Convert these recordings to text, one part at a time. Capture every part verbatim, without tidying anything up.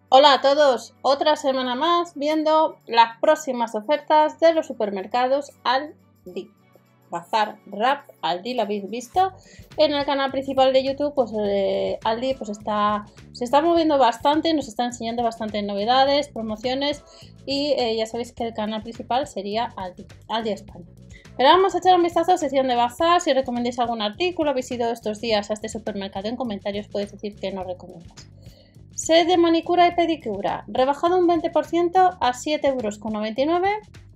Hola a todos, otra semana más viendo las próximas ofertas de los supermercados Aldi. Bazar Rap, Aldi lo habéis visto en el canal principal de YouTube. Pues eh, Aldi pues está, se está moviendo bastante, nos está enseñando bastantes novedades, promociones y eh, ya sabéis que el canal principal sería Aldi, Aldi España. Pero vamos a echar un vistazo a la sección de bazar. Si recomendáis algún artículo, habéis ido estos días a este supermercado, en comentarios podéis decir que no recomiendas. Set de manicura y pedicura, rebajado un veinte por ciento a siete euros con noventa y nueve.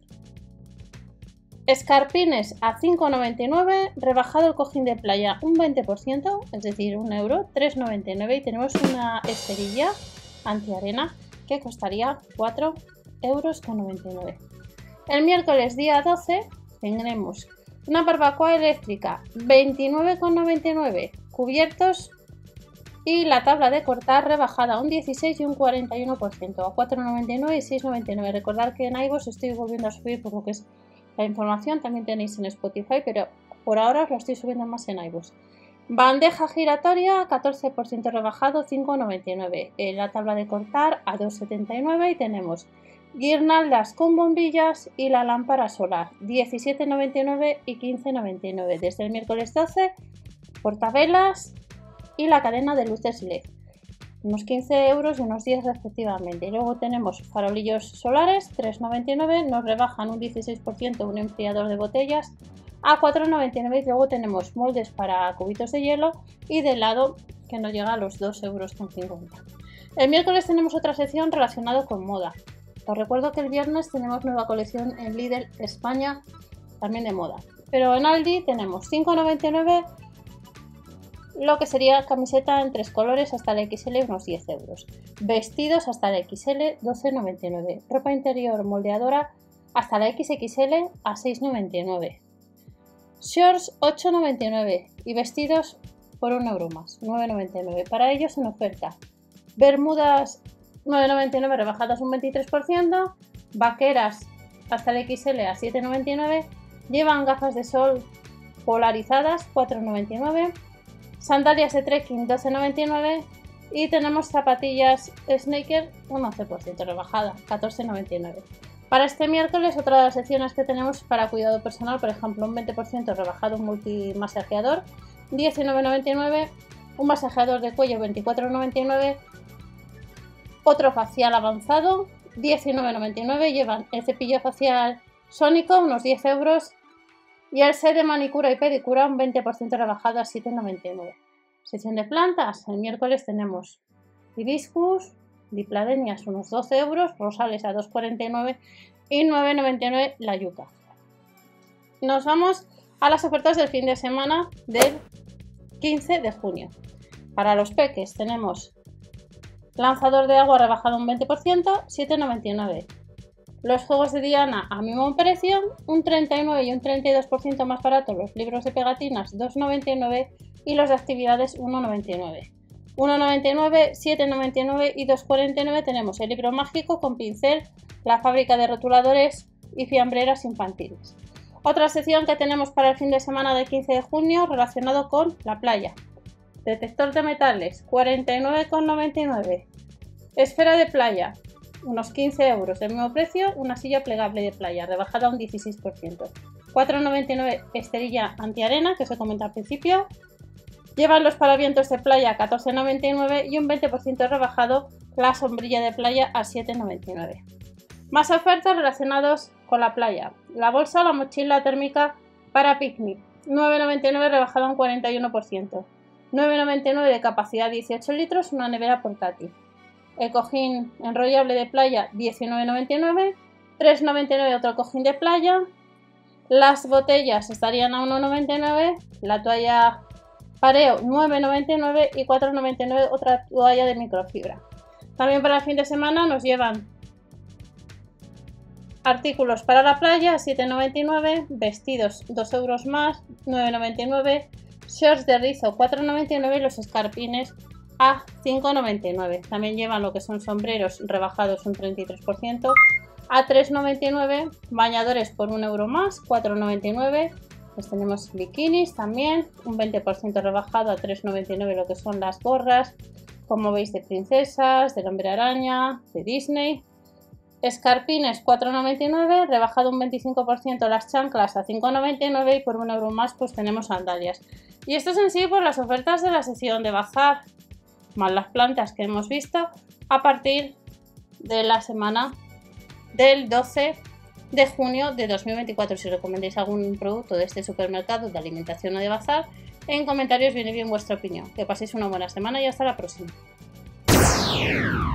Escarpines a cinco con noventa y nueve, rebajado el cojín de playa un veinte por ciento, es decir, un euro, tres con noventa y nueve. Y tenemos una esterilla antiarena que costaría cuatro euros con noventa y nueve. El miércoles día doce tendremos una barbacoa eléctrica veintinueve con noventa y nueve, cubiertos y la tabla de cortar rebajada un dieciséis y un cuarenta y uno por ciento a cuatro con noventa y nueve y seis con noventa y nueve. Recordad que en iVoox estoy volviendo a subir por lo que es la información, también tenéis en Spotify, pero por ahora os lo estoy subiendo más en iVoox. Bandeja giratoria catorce por ciento rebajado, cinco con noventa y nueve. En la tabla de cortar a dos con setenta y nueve y tenemos guirnaldas con bombillas y la lámpara solar diecisiete con noventa y nueve y quince con noventa y nueve. Desde el miércoles doce, portavelas y la cadena de luces L E D, unos quince euros y unos diez respectivamente. Y luego tenemos farolillos solares tres con noventa y nueve, nos rebajan un dieciséis por ciento un enfriador de botellas a cuatro con noventa y nueve. Y luego tenemos moldes para cubitos de hielo y de helado que nos llega a los dos euros con cincuenta. El miércoles tenemos otra sección relacionada con moda. Os recuerdo que el viernes tenemos nueva colección en Lidl España, también de moda. Pero en Aldi tenemos cinco con noventa y nueve lo que sería camiseta en tres colores hasta la equis ele, unos diez euros. Vestidos hasta la equis ele, doce con noventa y nueve. Ropa interior moldeadora hasta la equis equis ele a seis con noventa y nueve. Shorts ocho con noventa y nueve y vestidos por un euro más, nueve con noventa y nueve. Para ellos en oferta. Bermudas nueve con noventa y nueve rebajadas un veintitrés por ciento. Vaqueras hasta la equis ele a siete con noventa y nueve. Llevan gafas de sol polarizadas cuatro con noventa y nueve. Sandalias de trekking doce con noventa y nueve y tenemos zapatillas sneaker un once por ciento rebajada, catorce con noventa y nueve. Para este miércoles otra de las secciones que tenemos para cuidado personal, por ejemplo un veinte por ciento rebajado un multimasajeador diecinueve con noventa y nueve, un masajeador de cuello veinticuatro con noventa y nueve, otro facial avanzado diecinueve con noventa y nueve, llevan el cepillo facial sónico unos diez euros. Y el set de manicura y pedicura un veinte por ciento rebajado a siete con noventa y nueve. Sección de plantas. El miércoles tenemos hibiscus, dipladenias unos doce euros, rosales a dos con cuarenta y nueve y nueve con noventa y nueve la yuca. Nos vamos a las ofertas del fin de semana del quince de junio. Para los peques tenemos lanzador de agua rebajado un veinte por ciento, siete con noventa y nueve. Los juegos de Diana a mismo precio, un treinta y nueve y un treinta y dos por ciento más barato los libros de pegatinas, dos con noventa y nueve y los de actividades uno con noventa y nueve. uno con noventa y nueve, siete con noventa y nueve y dos con cuarenta y nueve tenemos el libro mágico con pincel, la fábrica de rotuladores y fiambreras infantiles. Otra sección que tenemos para el fin de semana del quince de junio relacionado con la playa. Detector de metales, cuarenta y nueve con noventa y nueve. Esfera de playa, unos quince euros, del mismo precio, una silla plegable de playa, rebajada un dieciséis por ciento. cuatro con noventa y nueve esterilla antiarena, que os he comentado al principio. Llevan los paravientos de playa catorce con noventa y nueve y un veinte por ciento rebajado la sombrilla de playa a siete con noventa y nueve. Más ofertas relacionados con la playa. La bolsa o la mochila térmica para picnic, nueve con noventa y nueve rebajada un cuarenta y uno por ciento. nueve con noventa y nueve de capacidad dieciocho litros, una nevera portátil. El cojín enrollable de playa diecinueve con noventa y nueve, tres con noventa y nueve otro cojín de playa, las botellas estarían a uno con noventa y nueve, la toalla pareo nueve con noventa y nueve y cuatro con noventa y nueve otra toalla de microfibra. También para el fin de semana nos llevan artículos para la playa siete con noventa y nueve, vestidos dos euros más, nueve con noventa y nueve, shorts de rizo cuatro con noventa y nueve y los escarpines a cinco con noventa y nueve. También llevan lo que son sombreros rebajados un treinta y tres por ciento a tres con noventa y nueve, bañadores por un euro más, cuatro con noventa y nueve. Pues tenemos bikinis también, un veinte por ciento rebajado a tres con noventa y nueve lo que son las gorras, como veis, de princesas, del hombre araña, de Disney. Escarpines cuatro noventa y nueve, rebajado un veinticinco por ciento las chanclas a cinco noventa y nueve y por un euro más pues tenemos sandalias. Y esto es en sí por las ofertas de la sección de bazar, más las plantas que hemos visto a partir de la semana del doce de junio de dos mil veinticuatro. Si recomendáis algún producto de este supermercado de alimentación o de bazar, en comentarios viene bien vuestra opinión. Que paséis una buena semana y hasta la próxima.